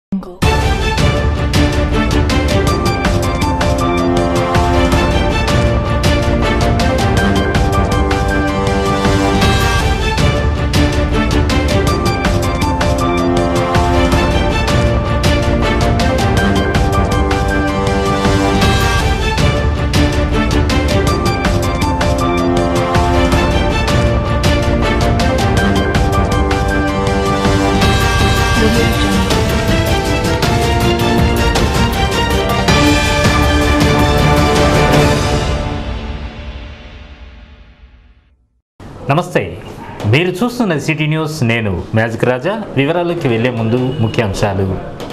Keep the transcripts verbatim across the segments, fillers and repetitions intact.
నమస్తే, మీరు చూస్తున్న సిటీ న్యూస్. నేను మ్యాజిక్ రాజా. వివరాల్లోకి వెళ్లే ముందు ముఖ్యాంశాలు.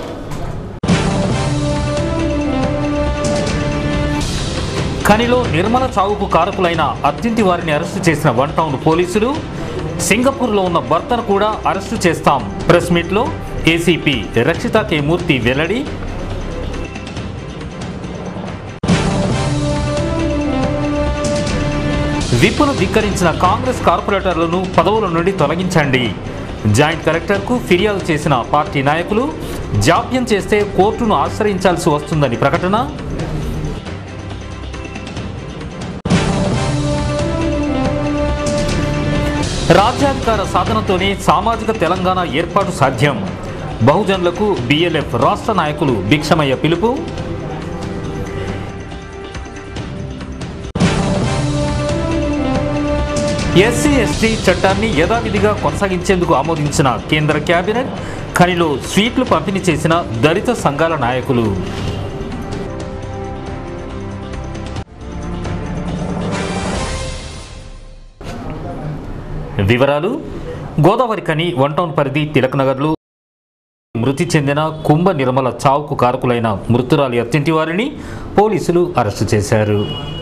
ఖనిలో నిర్మల చావుకు కారకులైన అత్యంతి వారిని అరెస్టు చేసిన వన్ టౌన్ పోలీసులు. సింగపూర్లో ఉన్న భర్తను కూడా అరెస్టు చేస్తాం. ప్రెస్ మీట్లో ఏసీపీ రక్షిత కే మూర్తి వెల్లడి. విప్పును ధిక్కరించిన కాంగ్రెస్ కార్పొరేటర్లను పదవుల నుండి తొలగించండి. జాయింట్ కలెక్టర్కు ఫిర్యాదు చేసిన పార్టీ నాయకులు జాప్యం చేస్తే కోర్టును ఆశ్రయించాల్సి వస్తుందని ప్రకటన. రాజ్యాధికార సాధనతోనే సామాజిక తెలంగాణ ఏర్పాటు సాధ్యం. బహుజనులకు బిఎల్ఎఫ్ రాష్ట్ర నాయకులు భిక్షమయ్య పిలుపు. ఎస్సీ ఎస్టీ చట్టాన్ని యథావిధిగా కొనసాగించేందుకు ఆమోదించిన కేంద్ర కేబినెట్. ఖనిలో స్వీట్లు పంపిణీ చేసిన దళిత సంఘాల నాయకులు. వివరాలు. గోదావరి ఖని వన్ టౌన్ పరిధి తిలక్ నగర్లో మృతి చెందిన కుంభ నిర్మల చావుకు కారకులైన మృతురాలి అత్యంటి వారిని పోలీసులు అరెస్టు చేశారు.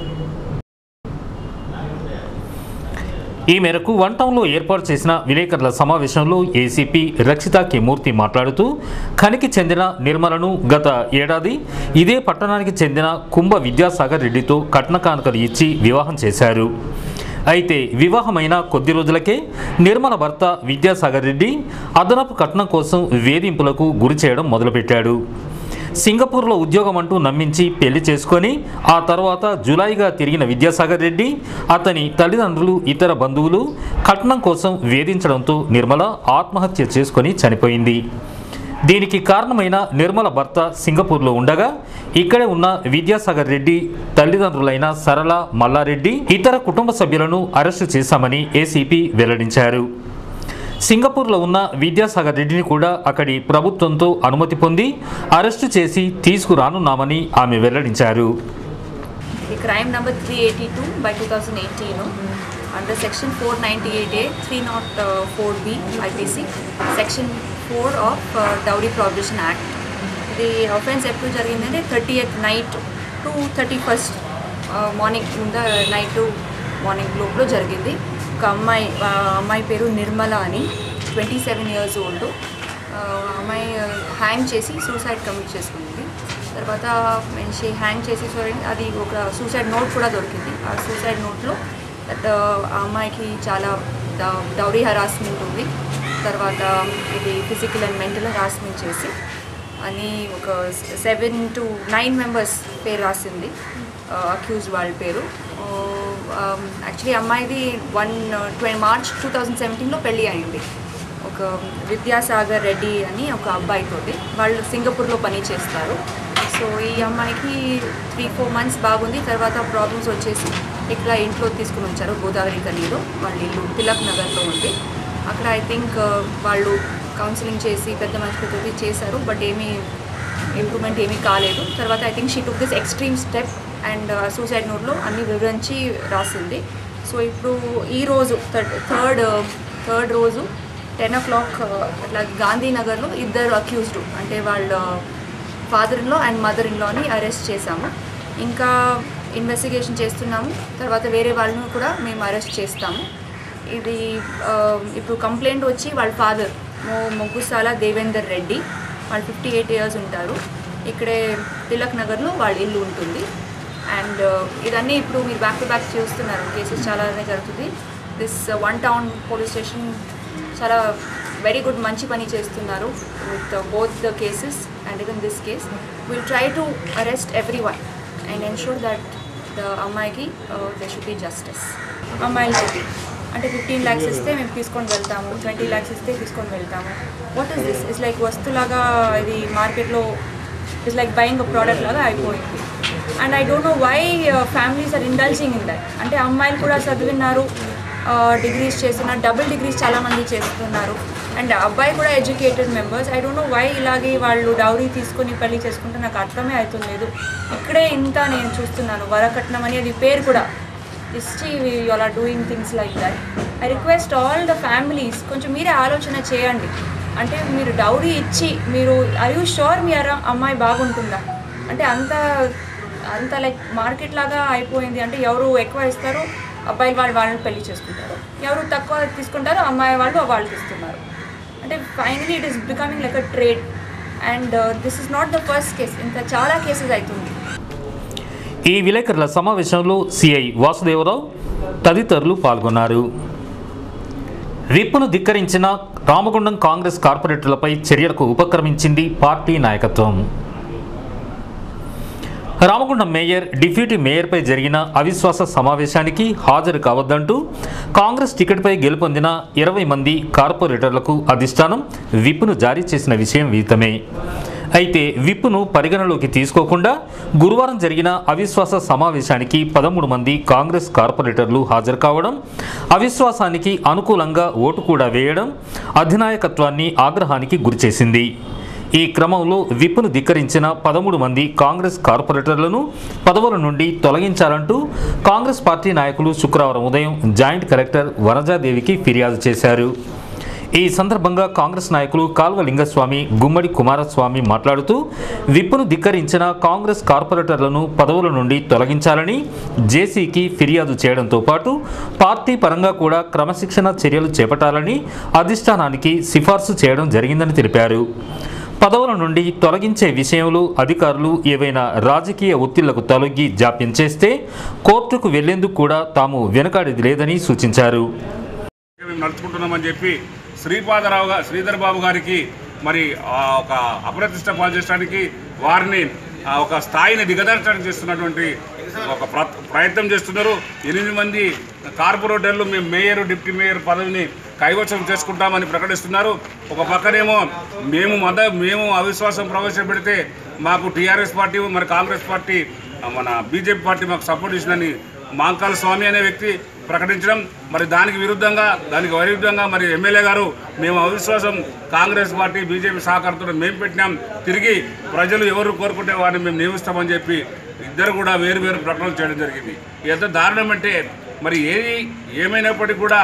ఈ మేరకు వన్ టౌన్లో ఏర్పాటు చేసిన విలేకరుల సమావేశంలో ఏసీపీ రక్షిత కే మూర్తి మాట్లాడుతూ ఖనికి చెందిన నిర్మలను గత ఏడాది ఇదే పట్టణానికి చెందిన కుంభ విద్యాసాగర్ రెడ్డితో కట్న కానుకలు ఇచ్చి వివాహం చేశారు. అయితే వివాహమైన కొద్ది రోజులకే నిర్మల భర్త విద్యాసాగర్ రెడ్డి అదనపు కట్నం కోసం వేధింపులకు గురి చేయడం మొదలుపెట్టాడు. సింగపూర్లో ఉద్యోగం అంటూ నమ్మించి పెళ్లి చేసుకొని ఆ తర్వాత జులైగా తిరిగిన విద్యాసాగర్ రెడ్డి అతని తల్లిదండ్రులు ఇతర బంధువులు కట్నం కోసం వేధించడంతో నిర్మల ఆత్మహత్య చేసుకొని చనిపోయింది. దీనికి కారణమైన నిర్మల భర్త సింగపూర్లో ఉండగా ఇక్కడే ఉన్న విద్యాసాగర్ రెడ్డి తల్లిదండ్రులైన సరళ, మల్లారెడ్డి ఇతర కుటుంబ సభ్యులను అరెస్టు చేశామని ఏసీపీ వెల్లడించారు. సింగపూర్లో ఉన్న విద్యాసాగర్ రెడ్డిని కూడా అక్కడి ప్రభుత్వంతో అనుమతి పొంది అరెస్టు చేసి తీసుకురానున్నామని ఆమె వెల్లడించారు. Crime number three eighty two by two thousand eighteen under section four ninety eight A three naught four B IPC section four of dowry prohibition act. ఇది అఫెన్స్ ఎప్పుడు జరిగిందంటే thirty eighth night to thirty first morning ముంద night to morning లోపల జరిగింది. ఒక అమ్మాయి అమ్మాయి పేరు నిర్మల అని, ట్వంటీ సెవెన్ ఇయర్స్ ఓల్డ్. అమ్మాయి హ్యాంగ్ చేసి సూసైడ్ కమిట్ చేసుకుంది. తర్వాత షీ హ్యాంగ్ చేసి అది ఒక సూసైడ్ నోట్ కూడా దొరికింది. ఆ సూసైడ్ నోట్లో దట్ ఆ అమ్మాయికి చాలా డౌరీ హరాస్మెంట్ ఉంది. తర్వాత ఇది ఫిజికల్ అండ్ మెంటల్ హరాస్మెంట్ చేసి అని ఒక సెవెన్ టు నైన్ మెంబర్స్ పేరు రాసింది అక్యూజ్ వాళ్ళ పేరు. యాక్చువల్లీ అమ్మాయిది one twenty March two thousand సెవెంటీన్లో పెళ్ళి అయింది ఒక విద్యాసాగర్ రెడ్డి అని ఒక అబ్బాయితోటి. వాళ్ళు సింగపూర్లో పని చేస్తారు. సో ఈ అమ్మాయికి త్రీ ఫోర్ మంత్స్ బాగుంది. తర్వాత ప్రాబ్లమ్స్ వచ్చేసి ఇక్కడ ఇంట్లో తీసుకుని వచ్చారు గోదావరి ఖనిలో. వాళ్ళ ఇల్లు తిలక్ నగర్లో ఉంది. అక్కడ ఐ థింక్ వాళ్ళు కౌన్సిలింగ్ చేసి పెద్ద మనుషులతో చేశారు, బట్ ఏమీ ఇంప్రూవ్మెంట్ ఏమీ కాలేదు. తర్వాత I think she took this extreme step and suicide నోట్లో అన్ని వివరించి రాసింది. సో ఇప్పుడు ఈరోజు థర్డ్ థర్డ్ థర్డ్ రోజు టెన్ ఓ క్లాక్ అట్లా గాంధీనగర్లో ఇద్దరు అక్యూజ్డ్ అంటే వాళ్ళ ఫాదర్ ఇన్లో అండ్ మదర్ ఇన్లోని అరెస్ట్ చేశాము. ఇంకా ఇన్వెస్టిగేషన్ చేస్తున్నాము. తర్వాత వేరే వాళ్ళను కూడా మేము అరెస్ట్ చేస్తాము. ఇది ఇప్పుడు కంప్లైంట్ వచ్చి వాళ్ళ ఫాదర్ మో మొగ్గుసాల దేవేందర్ రెడ్డి, వాళ్ళు ఫిఫ్టీ ఎయిట్ ఇయర్స్ ఉంటారు. ఇక్కడే తిలక్ నగర్లో వాళ్ళ ఇల్లు ఉంటుంది. అండ్ ఇదన్నీ ఇప్పుడు మీరు బ్యాక్ టు బ్యాక్ చూస్తున్నారు, కేసెస్ చాలానే జరుగుతుంది. This one town police station చాలా వెరీ గుడ్ మంచి పని చేస్తున్నారు with both the cases and even this case. Will try to arrest every one and ensure that the అమ్మాయికి దే షుడ్ బి జస్టిస్. అమ్మాయిలకి అంటే ఫిఫ్టీన్ ల్యాక్స్ ఇస్తే మేము తీసుకొని వెళ్తాము, ట్వంటీ ల్యాక్స్ ఇస్తే తీసుకొని వెళ్తాము. What is this? It's like వస్తులాగా ఇది మార్కెట్లో it's like buying a product లాగా అయిపోయింది. And I don't know why families are indulging in that. అంటే అమ్మాయిలు కూడా చదివినారు, డిగ్రీస్ చేస్తున్నారు, డబుల్ డిగ్రీస్ చాలామంది చేస్తున్నారు, అండ్ అబ్బాయి కూడా educated members. I don't know why ఇలాగే వాళ్ళు డౌరీ తీసుకొని పెళ్లి చేసుకుంటే నాకు అర్థమే అవుతుంది. ఇక్కడే ఇంత నేను చూస్తున్నాను వరకట్నం అని, అది పేరు కూడా ఇచ్చి you are doing things like that. I request all the families కొంచెం మీరే ఆలోచన చేయండి. అంటే మీరు డౌరీ ఇచ్చి మీరు ఆర్ యూ షూర్ మీ అమ్మాయి బాగుంటుందా? అంటే అంత అంత లైక్ మార్కెట్ లాగా అయిపోయింది. అంటే ఎవరు ఎక్కువ ఇస్తారో అబ్బాయిలు వాళ్ళు వాళ్ళని పెళ్లి చేసుకుంటారు, ఎవరు తక్కువ తీసుకుంటారో అమ్మాయి వాళ్ళు వాళ్ళకి ఇస్తున్నారు. అంటే finally it is becoming like a trade and this is not the first case, ఇంత చాలా కేసెస్ అవుతుంది. ఈ విలేకరుల సమావేశంలో సిఐ వాసుదేవరావు తదితరులు పాల్గొన్నారు. విప్పును ధిక్కరించిన రామగుండం కాంగ్రెస్ కార్పొరేటర్లపై చర్యలకు ఉపక్రమించింది పార్టీ నాయకత్వం. రామగుండం మేయర్, డిప్యూటీ మేయర్పై జరిగిన అవిశ్వాస సమావేశానికి హాజరు కావద్దంటూ కాంగ్రెస్ టికెట్పై గెలుపొందిన ఇరవై మంది కార్పొరేటర్లకు అధిష్టానం విప్పును జారీ చేసిన విషయం విదితమే. అయితే విప్పును పరిగణలోకి తీసుకోకుండా గురువారం జరిగిన అవిశ్వాస సమావేశానికి పదమూడు మంది కాంగ్రెస్ కార్పొరేటర్లు హాజరు కావడం, అవిశ్వాసానికి అనుకూలంగా ఓటు కూడా వేయడం అధినాయకత్వాన్ని ఆగ్రహానికి గురిచేసింది. ఈ క్రమంలో విప్పును ధిక్కరించిన పదమూడు మంది కాంగ్రెస్ కార్పొరేటర్లను పదవుల నుండి తొలగించాలంటూ కాంగ్రెస్ పార్టీ నాయకులు శుక్రవారం ఉదయం జాయింట్ కలెక్టర్ వనజాదేవికి ఫిర్యాదు చేశారు. ఈ సందర్భంగా కాంగ్రెస్ నాయకులు కాల్వ లింగస్వామి, గుమ్మడి కుమారస్వామి మాట్లాడుతూ విప్పును ధిక్కరించిన కాంగ్రెస్ కార్పొరేటర్లను పదవుల నుండి తొలగించాలని జేసీకి ఫిర్యాదు చేయడంతో పాటు పార్టీ పరంగా కూడా క్రమశిక్షణ చర్యలు చేపట్టాలని అధిష్టానానికి సిఫార్సు చేయడం జరిగిందని తెలిపారు. పదవుల నుండి తొలగించే విషయంలో అధికారులు ఏవైనా రాజకీయ ఒత్తిళ్లకు తొలగి జాప్యం చేస్తే కోర్టుకు వెళ్లేందుకు కూడా తాము వెనకాడేది లేదని సూచించారు. నడుచుకుంటున్నామని చెప్పి శ్రీపాదరావు గారు శ్రీధర్ బాబు గారికి మరి ఒక అప్రతిష్ట పాల్చేయడానికి వారిని ఒక స్థాయిని దిగదార్చడానికి చేస్తున్నటువంటి ఒక ప్రయత్నం చేస్తున్నారు. ఎనిమిది మంది కార్పొరేటర్లు మేము మేయర్, డిప్యూటీ మేయర్ పదవిని కైవసం చేసుకుంటామని ప్రకటిస్తున్నారు. ఒక పక్కనేమో మేము మద మేము అవిశ్వాసం ప్రవేశపెడితే మాకు టీఆర్ఎస్ పార్టీ మరి కాంగ్రెస్ పార్టీ మన బీజేపీ పార్టీ మాకు సపోర్ట్ ఇచ్చిందని మాంకాల స్వామి అనే వ్యక్తి ప్రకటించడం, మరి దానికి విరుద్ధంగా దానికి వైరుద్ధంగా మరి ఎమ్మెల్యే గారు మేము అవిశ్వాసం కాంగ్రెస్ పార్టీ బీజేపీ సహకారంతో మేము పెట్టినాం, తిరిగి ప్రజలు ఎవరు కోరుకుంటే వారిని మేము నియమిస్తామని చెప్పి ఇద్దరు కూడా వేరు వేరు ప్రకటనలు చేయడం జరిగింది. ఎంత దారుణం అంటే మరి ఏది ఏమైనప్పటికీ కూడా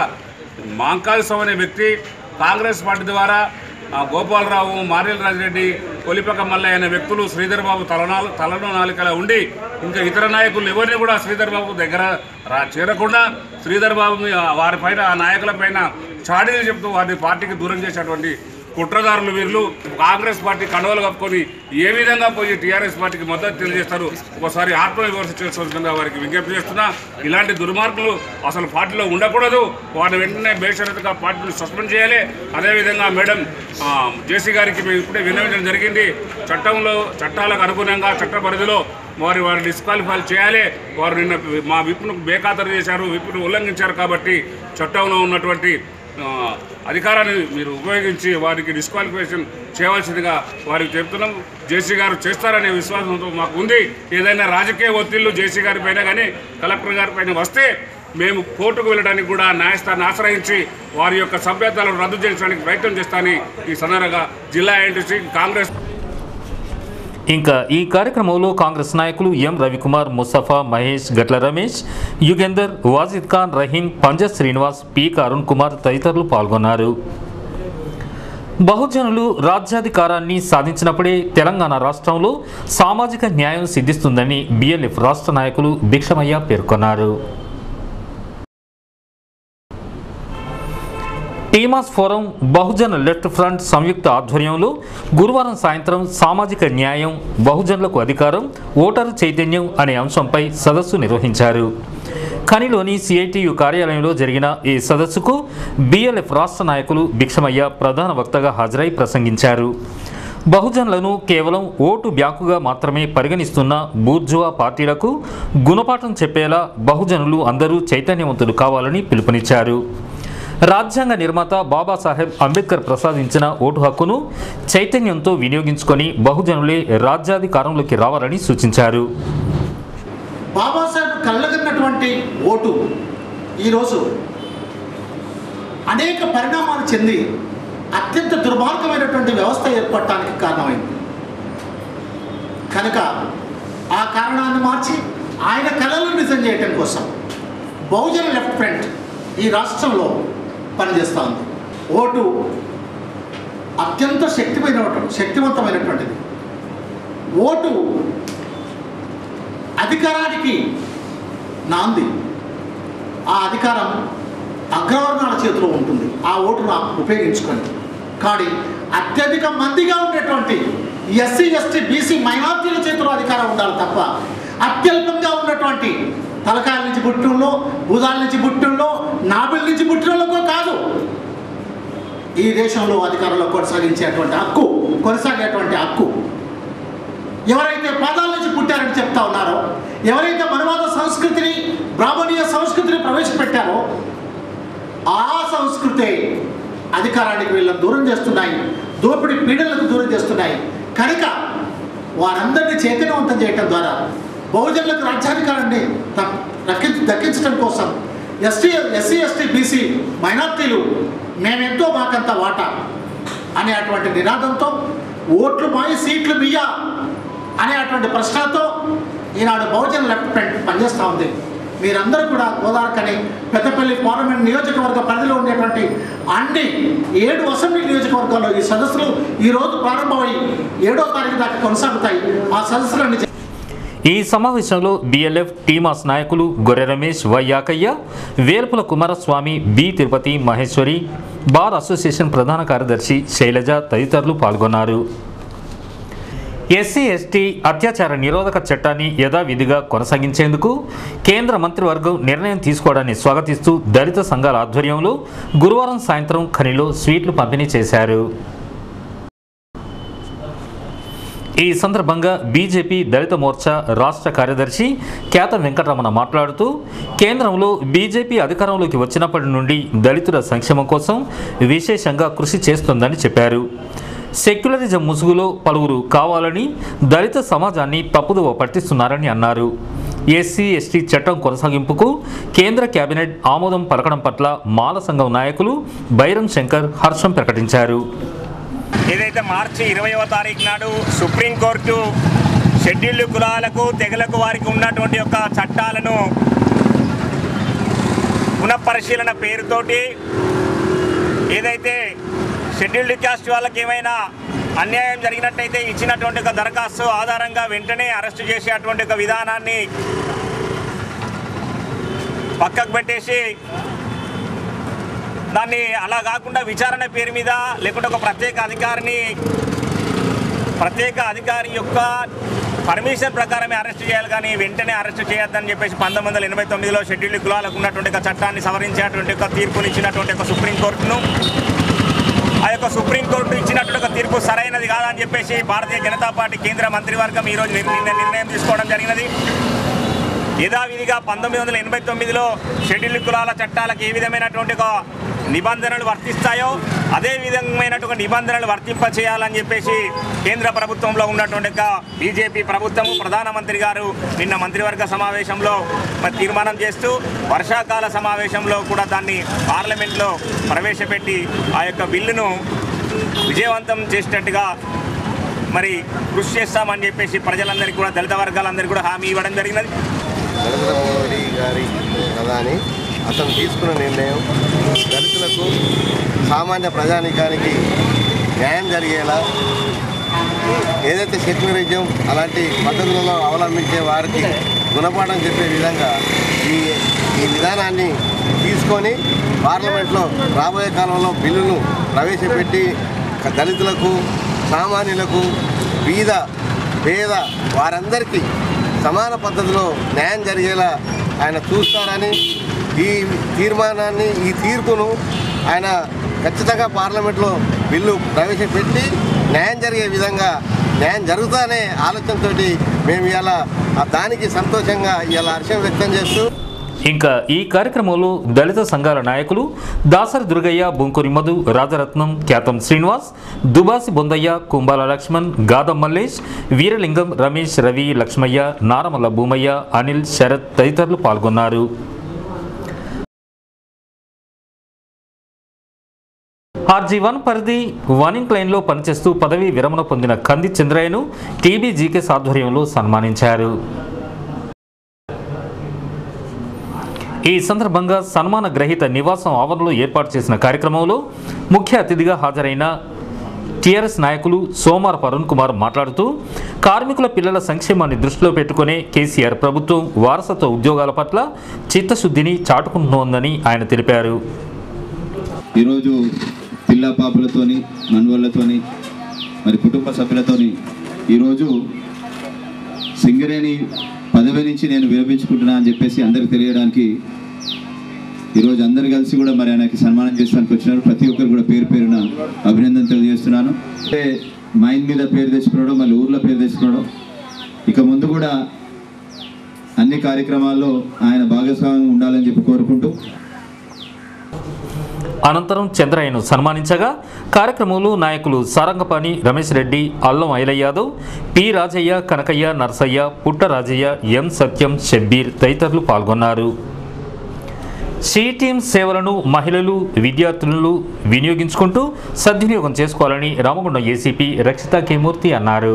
మాంకాల స్వామి అనే వ్యక్తి కాంగ్రెస్ పార్టీ ద్వారా గోపాలరావు, మారేల రాజిరెడ్డి, కొలిపక మల్లయ్య అనే వ్యక్తులు శ్రీధర్ బాబు తలనాలు తలను నాలుకలా ఉండి ఇంకా ఇతర నాయకులు ఎవరిని కూడా శ్రీధర్ బాబు దగ్గర రా చేరకుండా శ్రీధర్ బాబు వారిపైన ఆ నాయకుల పైన చాడీలు చెప్తూ వారిని పార్టీకి దూరం చేసేటువంటి కుట్రదారులు వీళ్ళు. కాంగ్రెస్ పార్టీ కండవలు కప్పుకొని ఏ విధంగా పోయి టీఆర్ఎస్ పార్టీకి మద్దతు తెలియజేస్తారు. ఒకసారి ఆత్మవిమర్శ చేసుకోవాల్సిందిగా వారికి విజ్ఞప్తి చేస్తున్నా. ఇలాంటి దుర్మార్గులు అసలు పార్టీలో ఉండకూడదు. వారిని వెంటనే బేషరతుగా పార్టీని సస్పెండ్ చేయాలి. అదేవిధంగా మేడం జేసీ గారికి మేము ఇప్పుడే విన్నవించడం జరిగింది. చట్టంలో చట్టాలకు అనుగుణంగా చట్ట పరిధిలో వారి వారిని డిస్క్వాలిఫై చేయాలి. వారు నిన్న మా విప్పును బేఖాతరు చేశారు, విప్పును ఉల్లంఘించారు. కాబట్టి చట్టంలో ఉన్నటువంటి అధికారాన్ని మీరు ఉపయోగించి వారికి డిస్క్వాలిఫికేషన్ చేయవలసిందిగా వారికి చెప్తున్నాం. జేసీ గారు చేస్తారనే విశ్వాసంతో మాకు ఉంది. ఏదైనా రాజకీయ ఒత్తిళ్లు జేసీ గారి పైన కానీ కలెక్టర్ గారి పైన వస్తే మేము కోర్టుకు వెళ్ళడానికి కూడా న్యాయస్థానాన్ని ఆశ్రయించి వారి యొక్క సభ్యత్వాలను రద్దు చేయడానికి ప్రయత్నం చేస్తానని ఈ సందర్భంగా జిల్లా ఎన్టీసీ కాంగ్రెస్. ఇంకా ఈ కార్యక్రమంలో కాంగ్రెస్ నాయకులు ఎం రవికుమార్, ముస్తఫా, మహేష్, గట్ల రమేష్, యుగేందర్, వాజిద్ ఖాన్, రహీం, పంజ శ్రీనివాస్, పీక అరుణ్ కుమార్ తదితరులు పాల్గొన్నారు. బహుజనులు రాజ్యాధికారాన్ని సాధించినప్పుడే తెలంగాణ రాష్ట్రంలో సామాజిక న్యాయం సిద్ధిస్తుందని బిఎల్ఎఫ్ రాష్ట్ర నాయకులు భిక్షమయ్య పేర్కొన్నారు. TMAS forum Bahujan left front సంయుక్త ఆధ్వర్యంలో గురువారం సాయంత్రం సామాజిక న్యాయం, బహుజనులకు అధికారం, ఓటరు చైతన్యం అనే అంశంపై సదస్సు నిర్వహించారు. ఖనిలోని సిఐటియు కార్యాలయంలో జరిగిన ఈ సదస్సుకు బిఎల్ఎఫ్ రాష్ట్ర నాయకులు భిక్షమయ్య ప్రధాన వక్తగా హాజరై ప్రసంగించారు. బహుజనులను కేవలం ఓటు బ్యాంకుగా మాత్రమే పరిగణిస్తున్న బూర్జువా పార్టీలకు గుణపాఠం చెప్పేలా బహుజనులు అందరూ చైతన్యవంతులు కావాలని పిలుపునిచ్చారు. రాజ్యాంగ నిర్మాత బాబాసాహెబ్ అంబేద్కర్ ప్రసాదించిన ఓటు హక్కును చైతన్యంతో వినియోగించుకొని బహుజనులే రాజ్యాధికారంలోకి రావాలని సూచించారు. బాబాసాహెబ్ కళ్ళగన్నటువంటి ఓటు ఈరోజు అనేక పరిణామాలు చెంది అత్యంత దుర్మార్గమైనటువంటి వ్యవస్థ ఏర్పడటానికి కారణమైంది. కనుక ఆ కారణాన్ని మార్చి ఆయన కళలను నిజం చేయటం కోసం బహుజన లెఫ్ట్ ఫ్రంట్ ఈ రాష్ట్రంలో పనిచేస్తూ ఉంది. ఓటు అత్యంత శక్తిమైన శక్తివంతమైనటువంటిది. ఓటు అధికారానికి నాంది. ఆ అధికారం అగ్రవర్ణాల చేతిలో ఉంటుంది. ఆ ఓటును ఉపయోగించుకొని కానీ అత్యధిక మందిగా ఉండేటువంటి ఎస్సీ ఎస్టీ బీసీ మైనార్టీల చేతిలో అధికారం ఉండాలి తప్ప అత్యల్పంగా ఉన్నటువంటి తలకాయల నుంచి బుట్టంలో, భూదాల నుంచి బుట్టంలో, నాబిల్ నుంచి బుట్టంలోకో కాదు ఈ దేశంలో అధికారంలో కొనసాగించేటువంటి హక్కు కొనసాగేటువంటి హక్కు ఎవరైతే పాదాల నుంచి పుట్టారని చెప్తా ఉన్నారో, ఎవరైతే మనవాద సంస్కృతిని బ్రాహ్మణీయ సంస్కృతిని ప్రవేశపెట్టారో ఆ సంస్కృతే అధికారానికి వీళ్ళని దూరం చేస్తున్నాయి, దోపిడీ పీడలకు దూరం చేస్తున్నాయి. కనుక వారందరినీ చైతన్యవంతం చేయటం ద్వారా బహుజనులకు రాజ్యాధికారాన్ని దక్కించ దక్కించడం కోసం ఎస్టీ ఎస్సీ ఎస్టీ బీసీ మైనార్టీలు మేమెంతో మాకంత వాటా అనే అటువంటి నినాదంతో ఓట్లు మాయి సీట్లు బియ్యా అనే అటువంటి ప్రశ్నతో ఈనాడు బహుజన లెఫ్ట్ ఫ్రంట్ పనిచేస్తూ ఉంది. మీరందరూ కూడా గోదావరికని పెద్దపల్లి పార్లమెంట్ నియోజకవర్గ పరిధిలో ఉండేటువంటి అన్ని ఏడు అసెంబ్లీ నియోజకవర్గాల్లో ఈ సదస్సులు ఈరోజు ప్రారంభమై ఏడో తారీఖు దాకా కొనసాగుతాయి. ఆ సదస్సులన్నీ ఈ సమావేశంలో బిఎల్ఎఫ్ టీమాస్ నాయకులు Gorre Ramesh, Y Yakaiah, Velpula Kumaraswamy, B Tirupati Maheshwari, bar association ప్రధాన కార్యదర్శి శైలజ తదితరులు పాల్గొన్నారు. ఎస్సీ ఎస్టీ అత్యాచార నిరోధక చట్టాన్ని యథావిధిగా కొనసాగించేందుకు కేంద్ర మంత్రివర్గం నిర్ణయం తీసుకోవడాన్ని స్వాగతిస్తూ దళిత సంఘాల ఆధ్వర్యంలో గురువారం సాయంత్రం ఖనిలో స్వీట్లు పంపిణీ చేశారు. ఈ సందర్భంగా బీజేపీ దళిత మోర్చా రాష్ట్ర కార్యదర్శి క్యాత వెంకటరమణ మాట్లాడుతూ కేంద్రంలో బీజేపీ అధికారంలోకి వచ్చినప్పటి నుండి దళితుల సంక్షేమం కోసం విశేషంగా కృషి చేస్తుందని చెప్పారు. సెక్యులరిజం ముసుగులో పలువురు కావాలని దళిత సమాజాన్ని తప్పుదోవ పట్టిస్తున్నారని అన్నారు. ఎస్సీ ఎస్టీ చట్టం కొనసాగింపుకు కేంద్ర కేబినెట్ ఆమోదం పలకడం పట్ల మాల సంఘం నాయకులు బైరం శంకర్ హర్షం ప్రకటించారు. ఏదైతే మార్చి ఇరవైవ తారీఖు నాడు సుప్రీంకోర్టు షెడ్యూల్డ్ కులాలకు తెగలకు వారికి ఉన్నటువంటి యొక్క చట్టాలను పునఃపరిశీలన పేరుతోటి ఏదైతే షెడ్యూల్డ్ క్యాస్ట్ వాళ్ళకి ఏమైనా అన్యాయం జరిగినట్టయితే ఇచ్చినటువంటి ఒక దరఖాస్తు ఆధారంగా వెంటనే అరెస్టు చేసేటువంటి ఒక విధానాన్ని పక్కకు పెట్టేసి దాన్ని అలా కాకుండా విచారణ పేరు మీద లేకుంటే ఒక ప్రత్యేక అధికారిని ప్రత్యేక అధికారి యొక్క పర్మిషన్ ప్రకారమే అరెస్ట్ చేయాలి కానీ వెంటనే అరెస్ట్ చేయొద్దని చెప్పేసి పంతొమ్మిది వందల ఎనభై తొమ్మిదిలో షెడ్యూల్డ్ కులాలకు ఉన్నటువంటి ఒక చట్టాన్ని సవరించేటువంటి ఒక తీర్పునిచ్చినటువంటి ఒక సుప్రీంకోర్టును ఆ యొక్క సుప్రీంకోర్టు ఇచ్చినటువంటి ఒక తీర్పు సరైనది కాదని చెప్పేసి భారతీయ జనతా పార్టీ కేంద్ర మంత్రివర్గం ఈరోజు నిన్న నిర్ణయం తీసుకోవడం జరిగినది. యథావిధిగా పంతొమ్మిది వందల ఎనభై తొమ్మిదిలో షెడ్యూల్డ్ కులాల చట్టాలకు ఏ విధమైనటువంటి ఒక నిబంధనలు వర్తిస్తాయో అదే విధమైనటువంటి నిబంధనలు వర్తింపచేయాలని చెప్పేసి కేంద్ర ప్రభుత్వంలో ఉన్నటువంటి ఒక బీజేపీ ప్రభుత్వము ప్రధానమంత్రి గారు నిన్న మంత్రివర్గ సమావేశంలో మరి తీర్మానం చేస్తూ వర్షాకాల సమావేశంలో కూడా దాన్ని పార్లమెంట్లో ప్రవేశపెట్టి ఆ యొక్క బిల్లును విజయవంతం చేసేటట్టుగా మరి కృషి చేస్తామని చెప్పేసి ప్రజలందరికీ కూడా దళిత వర్గాలందరికీ కూడా హామీ ఇవ్వడం జరిగినది. నరేంద్ర మోడీ గారి ప్రధాని అతను తీసుకున్న నిర్ణయం దళితులకు సామాన్య ప్రజానీకానికి న్యాయం జరిగేలా ఏదైతే సెక్యులరిజం అలాంటి పద్ధతులలో అవలంబించే వారికి గుణపాఠం చెప్పే విధంగా ఈ ఈ విధానాన్ని తీసుకొని పార్లమెంట్లో రాబోయే కాలంలో బిల్లును ప్రవేశపెట్టి దళితులకు సామాన్యులకు బీద పేద వారందరికీ సమాన పద్ధతిలో న్యాయం జరిగేలా ఆయన చూస్తారని ఈ తీర్మానాన్ని ఈ తీర్పును ఆయన ఖచ్చితంగా పార్లమెంట్లో బిల్లు ప్రవేశపెట్టి న్యాయం జరిగే విధంగా న్యాయం జరుగుతానే ఆలోచనతో మేము ఇలా దానికి సంతోషంగా ఇలా హర్షం వ్యక్తం చేస్తూ ఇంకా ఈ కార్యక్రమంలో దళిత సంఘాల నాయకులు దాసరి దుర్గయ్య, బొంకూరి మధు, రాజరత్నం, ఖ్యాతం శ్రీనివాస్, దుబాసి బొందయ్య, కుంబాల లక్ష్మణ్, గాదం మల్లేష్, వీరలింగం, రమేష్, రవి, లక్ష్మయ్య, నారమల్ల భూమయ్య, అనిల్, శరత్ తదితరులు పాల్గొన్నారు. ఆర్జీ వన్ పరిధి వార్నింగ్ లైన్లో పనిచేస్తూ పదవీ విరమణ పొందిన కంది చంద్రయ్యను టీబీజీకేఎస్ ఆధ్వర్యంలో సన్మానించారు. ఈ సందర్భంగా సన్మాన గ్రహీత నివాసం ఆవరణలో ఏర్పాటు చేసిన కార్యక్రమంలో ముఖ్య అతిథిగా హాజరైన టీఆర్ఎస్ నాయకులు సోమార్ అరుణ్ కుమార్ మాట్లాడుతూ కార్మికుల పిల్లల సంక్షేమాన్ని దృష్టిలో పెట్టుకునే కేసీఆర్ ప్రభుత్వం వారసత్వ ఉద్యోగాల పట్ల చిత్తశుద్ధిని చాటుకుంటోందని ఆయన తెలిపారు. ఈరోజు పిల్ల పాపలతోని మనవళ్ళతోని మరి కుటుంబ సభ్యులతోని ఈరోజు సింగరేణి పదవి నుంచి నేను విరమించుకుంటున్నా అని చెప్పేసి అందరికి తెలియడానికి ఈరోజు అందరు కలిసి కూడా మరి ఆయనకి సన్మానం చేస్తానికి వచ్చినారు. ప్రతి ఒక్కరు కూడా పేరు పేరున అభినందన తెలియజేస్తున్నాను. అంటే మైండ్ మీద పేరు తెచ్చుకోవడం, మళ్ళీ ఊర్లో పేరు తెచ్చుకోవడం, ఇక ముందు కూడా అన్ని కార్యక్రమాల్లో ఆయన భాగస్వామ్యం ఉండాలని చెప్పి కోరుకుంటూ అనంతరం చంద్రయ్యను సన్మానించగా కార్యక్రమంలో నాయకులు సారంగపాణి రమేష్ రెడ్డి, అల్లం ఐల యాదవ్, పి రాజయ్య, కనకయ్య, నర్సయ్య, పుట్ట రాజయ్య, ఎం సత్యం, షబ్బీర్ తదితరులు పాల్గొన్నారు. షీ టీమ్ సేవలను మహిళలు, విద్యార్థులు వినియోగించుకుంటూ సద్వినియోగం చేసుకోవాలని రామగుండం ఏసీపీ రక్షిత కే మూర్తి అన్నారు.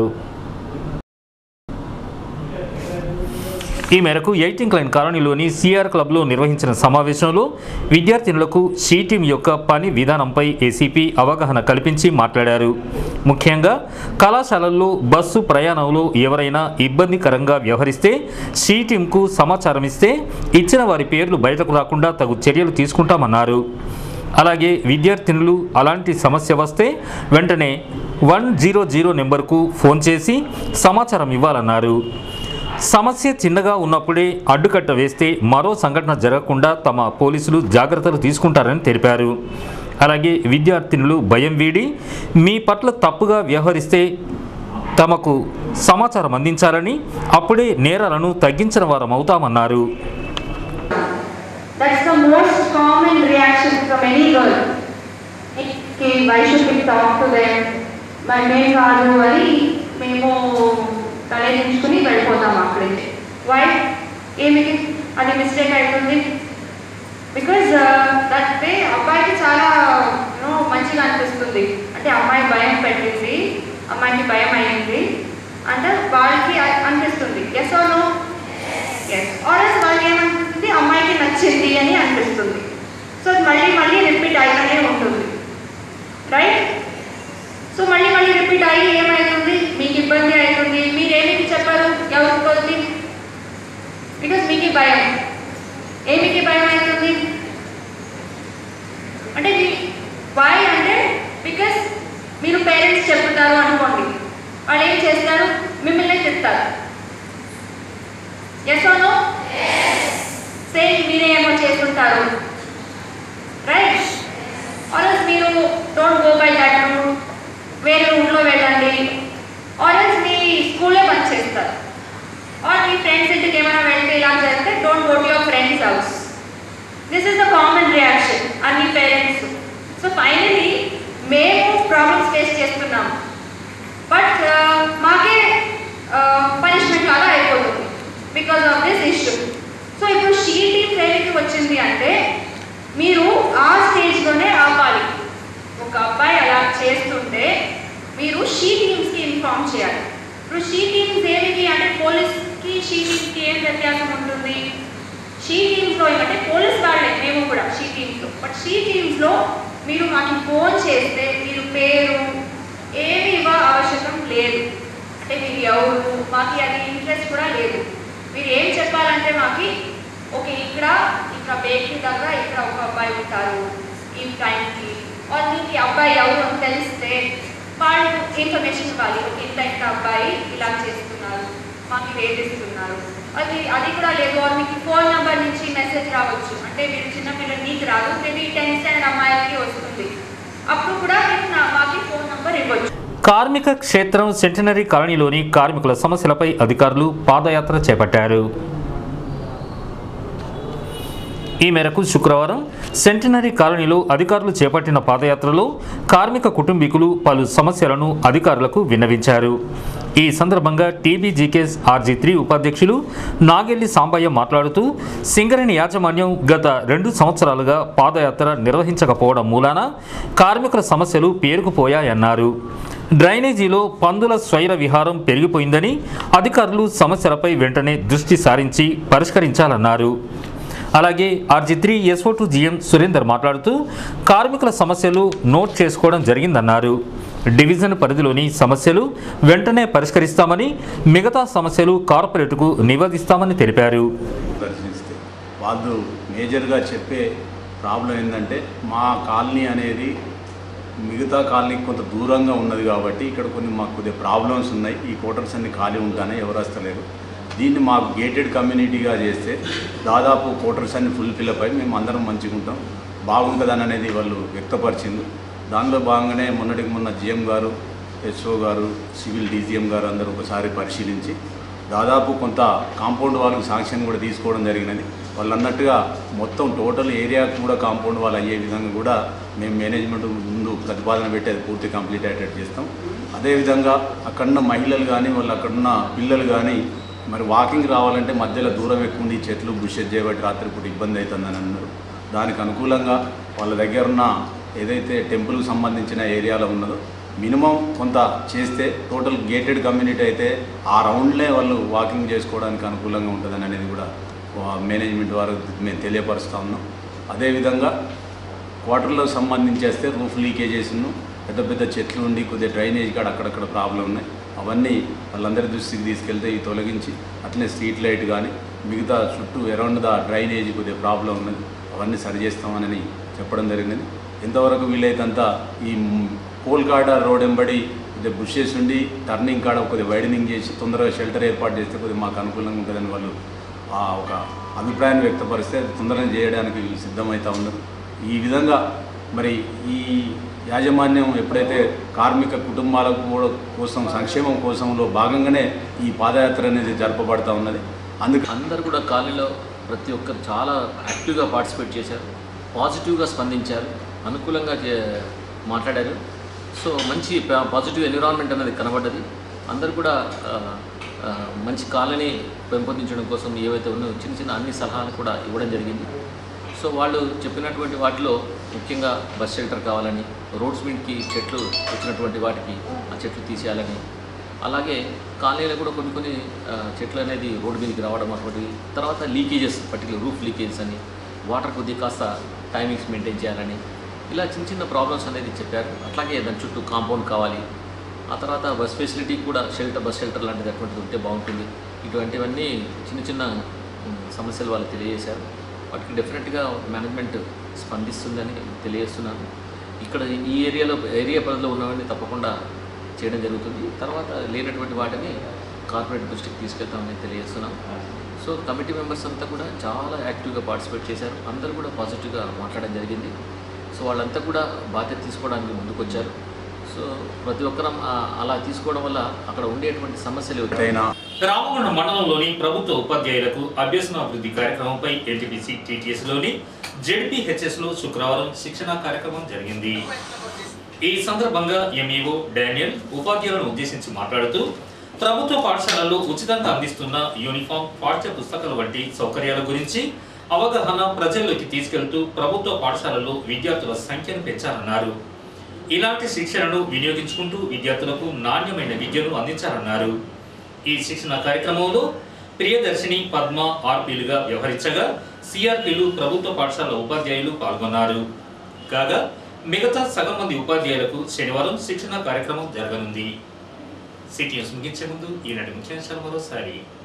ఈ మేరకు ఎయిటింగ్ లైన్ కాలనీలోని సిఆర్ క్లబ్లో నిర్వహించిన సమావేశంలో విద్యార్థినులకు షీ టీమ్ యొక్క పని విధానంపై ఏసీపీ అవగాహన కల్పించి మాట్లాడారు. ముఖ్యంగా కళాశాలల్లో బస్సు ప్రయాణంలో ఎవరైనా ఇబ్బందికరంగా వ్యవహరిస్తే షీ టీంకు సమాచారం ఇస్తే ఇచ్చిన వారి పేర్లు బయటకు రాకుండా తగు చర్యలు తీసుకుంటామన్నారు. అలాగే విద్యార్థినులు అలాంటి సమస్య వస్తే వెంటనే వన్ జీరో జీరో నెంబర్కు ఫోన్ చేసి సమాచారం ఇవ్వాలన్నారు. సమస్య చిన్నగా ఉన్నప్పుడే అడ్డుకట్ట వేస్తే మరో సంఘటన జరగకుండా తమ పోలీసులు జాగ్రత్తలు తీసుకుంటారని తెలిపారు. అలాగే విద్యార్థినులు భయం వీడి మీ పట్ల తప్పుగా వ్యవహరిస్తే తమకు సమాచారం అందించాలని, అప్పుడే నేరాలను తగ్గించిన వారం అవుతామన్నారు. That's the most common reaction from any girl. Okay, why should we talk to them? My main కాదు అని మేము తలెదించుకుని వెళ్ళిపోతాం అక్కడికి. వై ఏమిటి అది మిస్టేక్ అవుతుంది? బికాజ్ దట్ వే అబ్బాయికి చాలా యూనో మంచిగా అనిపిస్తుంది. అంటే అమ్మాయి భయం పెట్టింది, అమ్మాయికి భయం అయింది అంటే వాళ్ళకి అనిపిస్తుంది yes or no, yes or yes వాళ్ళకి ఏమనిపిస్తుంది అమ్మాయికి నచ్చింది అని అనిపిస్తుంది. సో మళ్ళీ మళ్ళీ రిపీట్ అయితేనే ఉంటుంది, రైట్? సో మళ్ళీ మళ్ళీ రిపీట్ అయ్యి ఏమవుతుంది, మీకు ఇబ్బంది అవుతుంది. మీరేమిటి చెప్పారు ఎవరికి కొద్ది? బికాజ్ మీకు భయం. ఏమిటి భయం అవుతుంది అంటే వై అంటే బికాజ్ మీరు పేరెంట్స్ చెప్తారు అనుకోండి, వాళ్ళు ఏం చేస్తారు, మిమ్మల్ని తిడతారు. Yes or no? సేమ్ మీరే ఏమో చేస్తుంటారు, రైట్? ఆర్ మీరు don't go by that route, వేరే రూట్లో వెళ్ళండి. ఆర్ ఎల్స్ మీ స్కూల్లో బంద్ చేస్తారు. ఆర్ మీ ఫ్రెండ్స్ ఇంటికి ఏమైనా వెళ్తే ఇలా చేస్తే don't go to your friends house. This is the common reaction అన్ని పేరెంట్స్. సో ఫైనలీ మేము ప్రాబ్లమ్స్ ఫేస్ చేస్తున్నాము, బట్ మాకే పనిష్మెంట్ లాగా అయిపోతుంది because of this issue. So ఇప్పుడు షీ టీమ్ ట్రైనింగ్కి వచ్చింది అంటే మీరు ఆ స్టేజ్లోనే ఆపాలి. ఒక అబ్బాయి అలా చేస్తుంటే మీరు షీ టీమ్స్కి ఇన్ఫార్మ్ చేయాలి. ఇప్పుడు షీ టీమ్స్ ఏమిటి అంటే పోలీస్కి షీ టీమ్స్కి ఏం వ్యత్యాసం ఉంటుంది? షీ టీమ్స్లో ఏమంటే పోలీస్ వాళ్ళే మేము కూడా షీ టీమ్స్లో, బట్ షీ టీమ్స్లో మీరు మాకు ఫోన్ చేస్తే మీరు పేరు ఏమి ఇవ్వ అవసరం లేదు. అంటే మీరు ఎవరు, మాకు అది ఇంట్రెస్ట్ కూడా లేదు. మీరు ఏం చెప్పాలంటే మాకు ఓకే ఇక్కడ ఇక్కడ బేకరీ దగ్గర ఇక్కడ ఒక అబ్బాయి ఉంటారు ఈ టైంకి, వాళ్ళు మీకు అబ్బాయి ఎవరు అని తెలిస్తే వాళ్ళు ఇన్ఫర్మేషన్ ఇవ్వాలి. ఇంత ఇంత అబ్బాయి ఇలా చేస్తున్నారు, మాకు రేట్ ఇస్తున్నారు, అది అది కూడా లేదు. మీకు ఫోన్ నెంబర్ నుంచి మెసేజ్ రావచ్చు, అంటే మీరు చిన్నపిల్లలు నీకు రాదు, మేబీ టెన్త్ స్టాండర్డ్ అమ్మాయిలకి వస్తుంది, అప్పుడు కూడా మీరు మాకు ఫోన్ నెంబర్ ఇవ్వచ్చు. కార్మిక క్షేత్రం సెంటినరీ కాలనీలోని కార్మికుల సమస్యలపై అధికారులు పాదయాత్ర చేపట్టారు. ఈ మేరకు శుక్రవారం సెంటినరీ కాలనీలో అధికారులు చేపట్టిన పాదయాత్రలో కార్మిక కుటుంబీకులు పలు సమస్యలను అధికారులకు విన్నవించారు. ఈ సందర్భంగా టీబీజీకేఎస్ ఆర్జీ త్రీ ఉపాధ్యక్షులు నాగెల్లి సాంబయ్య మాట్లాడుతూ సింగరేణి యాజమాన్యం గత రెండు సంవత్సరాలుగా పాదయాత్ర నిర్వహించకపోవడం మూలాన కార్మికుల సమస్యలు పేరుకుపోయాయన్నారు. డ్రైనేజీలో పందుల స్వైర విహారం పెరిగిపోయిందని అధికారులు సమస్యలపై వెంటనే దృష్టి సారించి పరిష్కరించాలన్నారు. అలాగే RG three SO two GM Surender మాట్లాడుతూ కార్మికుల సమస్యలు నోట్ చేసుకోవడం జరిగిందన్నారు. డివిజన్ పరిధిలోని సమస్యలు వెంటనే పరిష్కరిస్తామని, మిగతా సమస్యలు కార్పొరేట్కు నివేదిస్తామని తెలిపారు. వాళ్ళు మేజర్గా చెప్పే ప్రాబ్లం ఏంటంటే మా కాలనీ అనేది మిగతా కాలనీకి కొంత దూరంగా ఉన్నది కాబట్టి ఇక్కడ కొన్ని మాకు కొద్దిగా ప్రాబ్లమ్స్ ఉన్నాయి. ఈ క్వార్టర్స్ అన్ని ఖాళీ ఉంటానే ఎవరు వస్తలేరు. దీన్ని మాకు గేటెడ్ కమ్యూనిటీగా చేస్తే దాదాపు క్వార్టర్స్ అన్ని ఫుల్ ఫిల్అప్ అయి మేము అందరం మంచిగా ఉంటాం, బాగుంటుందని అనేది వాళ్ళు వ్యక్తపరిచింది. దానిలో భాగంగానే మొన్నటికి మొన్న జిఎం గారు, ఎస్ఓ గారు, సివిల్ డీజీఎం గారు అందరూ ఒకసారి పరిశీలించి దాదాపు కొంత కాంపౌండ్ వాళ్ళకి శాంక్షన్ కూడా తీసుకోవడం జరిగినది. వాళ్ళు అన్నట్టుగా మొత్తం టోటల్ ఏరియాకు కూడా కాంపౌండ్ వాళ్ళు అయ్యే విధంగా కూడా మేము మేనేజ్మెంట్ ముందు ప్రతిపాదన పెట్టి అది పూర్తి కంప్లీట్ అయ్యేటట్టు చేస్తాం. అదేవిధంగా అక్కడున్న మహిళలు కానీ వాళ్ళు అక్కడున్న పిల్లలు కానీ మరి వాకింగ్ రావాలంటే మధ్యలో దూరం ఎక్కువ ఉంది, చెట్లు బుషెస్ చేయబట్టి రాత్రిపూట ఇబ్బంది అవుతుందని అన్నారు. దానికి అనుకూలంగా వాళ్ళ దగ్గర ఉన్న ఏదైతే టెంపుల్కి సంబంధించిన ఏరియాలో ఉన్నదో మినిమం కొంత చేస్తే టోటల్ గేటెడ్ కమ్యూనిటీ అయితే ఆ రౌండ్లే వాళ్ళు వాకింగ్ చేసుకోవడానికి అనుకూలంగా ఉంటుందని అనేది కూడా మేనేజ్మెంట్ వారు మేము తెలియపరుస్తూ ఉన్నాం. అదేవిధంగా క్వార్టర్లకు సంబంధించేస్తే రూఫ్ లీకేజెస్ను పెద్ద పెద్ద చెట్లు ఉండి కొద్దిగా డ్రైనేజ్ కాడ అక్కడక్కడ ప్రాబ్లం ఉన్నాయి. అవన్నీ వాళ్ళందరి దృష్టికి తీసుకెళ్తే ఈ తొలగించి అట్లనే స్ట్రీట్ లైట్ కానీ మిగతా చుట్టూ అరౌండ్ ద డ్రైనేజ్ కొద్దిగా ప్రాబ్లం ఉన్నది, అవన్నీ సరి చేస్తామని చెప్పడం జరిగింది. ఎంతవరకు వీలైతంతా ఈ కోల్కాడ రోడ్ వెంబడి కొద్దిగా బుషెస్ ఉండి టర్నింగ్ కాడ కొద్దిగా వైడనింగ్ చేసి తొందరగా షెల్టర్ ఏర్పాటు చేస్తే కొద్దిగా మాకు అనుకూలంగా ఉంటుందని వాళ్ళు ఒక అభిప్రాయాన్ని వ్యక్తపరిస్తే తొందరగా చేయడానికి సిద్ధమవుతూ ఉన్నారు. ఈ విధంగా మరి ఈ యాజమాన్యం ఎప్పుడైతే కార్మిక కుటుంబాల కోసం సంక్షేమం కోసంలో భాగంగానే ఈ పాదయాత్ర అనేది జరపబడతా ఉన్నది. అందుకు అందరు కూడా కాలనీలో ప్రతి ఒక్కరు చాలా యాక్టివ్గా పార్టిసిపేట్ చేశారు, పాజిటివ్గా స్పందించారు, అనుకూలంగా మాట్లాడారు. సో మంచి పాజిటివ్ ఎన్విరాన్మెంట్ అనేది కనబడ్డది. అందరు కూడా మంచి కాలనీ పెంపొందించడం కోసం ఏవైతే ఉన్నాయో చిన్న చిన్న అన్ని సలహాలు కూడా ఇవ్వడం జరిగింది. సో వాళ్ళు చెప్పినటువంటి వాటిలో ముఖ్యంగా బస్ షెల్టర్ కావాలని, రోడ్స్ మీదకి చెట్లు వచ్చినటువంటి వాటికి ఆ చెట్లు తీసేయాలని, అలాగే కాలనీలో కూడా కొన్ని కొన్ని చెట్లు అనేది రోడ్డు మీదకి రావడం అటువంటి, తర్వాత లీకేజెస్ పర్టికులర్ రూఫ్ లీకేజెస్ అని, వాటర్ కొద్దిగా కాస్త టైమింగ్స్ మెయింటైన్ చేయాలని, ఇలా చిన్న చిన్న ప్రాబ్లమ్స్ అనేది చెప్పారు. అట్లాగే దాని చుట్టూ కాంపౌండ్ కావాలి, ఆ తర్వాత బస్ ఫెసిలిటీ కూడా షెల్టర్ బస్ షెల్టర్ లాంటిది అటువంటిది ఉంటే బాగుంటుంది. ఇటువంటివన్నీ చిన్న చిన్న సమస్యలు వాళ్ళు తెలియజేశారు. వాటికి డెఫినెట్గా మేనేజ్మెంట్ స్పందిస్తుందని తెలియజేస్తున్నాను. ఇక్కడ ఈ ఏరియాలో ఏరియా పరిధిలో ఉన్నవన్నీ తప్పకుండా చేయడం జరుగుతుంది. తర్వాత లేనటువంటి వాటిని కార్పొరేట్ దృష్టికి తీసుకెళ్తామని తెలియజేస్తున్నాం. సో కమిటీ మెంబర్స్ అంతా కూడా చాలా యాక్టివ్గా పార్టిసిపేట్ చేశారు. అందరూ కూడా పాజిటివ్గా మాట్లాడడం జరిగింది. సో వాళ్ళంతా కూడా బాధ్యత తీసుకోవడానికి ముందుకు వచ్చారు. సో ప్రతి ఒక్కరం అలా తీసుకోవడం వల్ల అక్కడ ఉండేటువంటి సమస్యలు ఎవరైనా రామగుండం మండలంలోని ప్రభుత్వ ఉపాధ్యాయులకు అభ్యసన అభివృద్ధి కార్యక్రమంపై ఎన్టీపీసీ టీటీఎస్లోని జెడ్పీహెచ్ఎస్లో శుక్రవారం శిక్షణ కార్యక్రమం జరిగింది. ఈ సందర్భంగా ఎంఈఓ డానియల్ ఉపాధ్యాయులను ఉద్దేశించి మాట్లాడుతూ ప్రభుత్వ పాఠశాలల్లో ఉచితంగా అందిస్తున్న యూనిఫామ్, పాఠ్య పుస్తకాల వంటి సౌకర్యాల గురించి అవగాహన ప్రజల్లోకి తీసుకెళ్తూ ప్రభుత్వ పాఠశాలల్లో విద్యార్థుల సంఖ్యను పెంచాలన్నారు. ఇలాంటి శిక్షణను వినియోగించుకుంటూ విద్యార్థులకు నాణ్యమైన విద్యను అందించాలన్నారు. ఈ శిక్షణ కార్యక్రమంలో ప్రియదర్శిని, పద్మ ఆర్పీలుగా వ్యవహరించగా సిఆర్పీలు ప్రభుత్వ పాఠశాల ఉపాధ్యాయులు పాల్గొన్నారు. కాగా మిగతా సగం మంది ఉపాధ్యాయులకు శనివారం శిక్షణ కార్యక్రమం జరగనుంది. సిటీ న్యూస్ ముగించే ముందు ఈనాటి ముఖ్యాంశాలు మరోసారి.